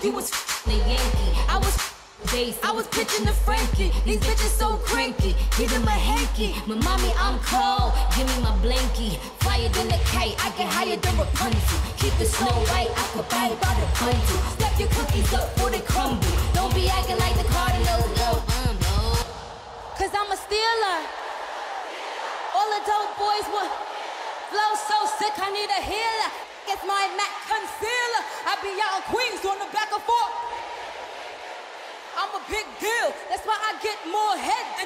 You was the Yankee. I was bass. I was pitching the Frankie. These bitches so cranky. Give him a hanky. My mommy, I'm cold. Give me my blankie. Flyer than a kite. I get higher than Rapunzel. Keep the snow white. I could buy it by the bundle. Step your cookies up before they crumble. Don't be acting like the Cardinals. No, cause I'm a stealer. All the dope boys want flow so sick, I need a healer. It's my Mac concealer. I be out in Queens on the back and forth. I'm a big deal, that's why I get more head